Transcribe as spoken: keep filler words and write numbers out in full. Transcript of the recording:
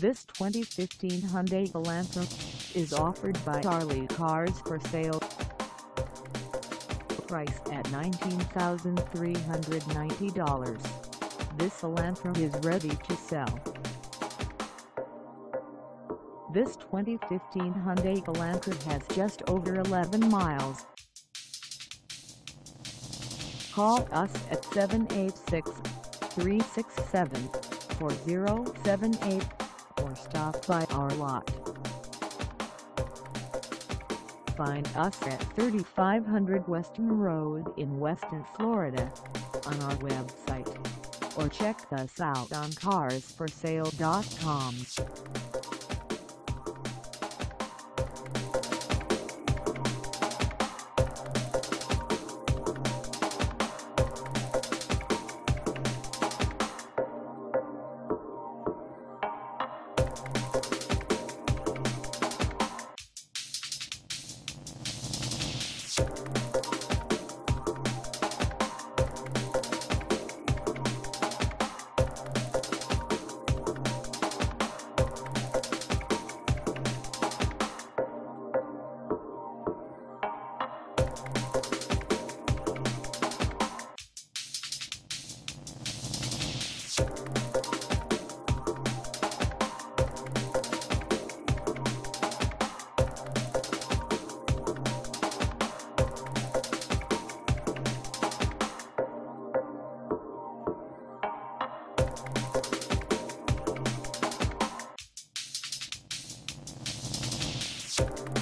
This twenty fifteen Hyundai Elantra is offered by Charlie Cars for Sale. Price at nineteen thousand three hundred ninety dollars. This Elantra is ready to sell. This twenty fifteen Hyundai Elantra has just over eleven miles. Call us at seven eight six, three six seven, four zero seven eight or stop by our lot. Find us at thirty-five hundred Weston Road in Weston, Florida on our website, or check us out on cars for sale dot com. You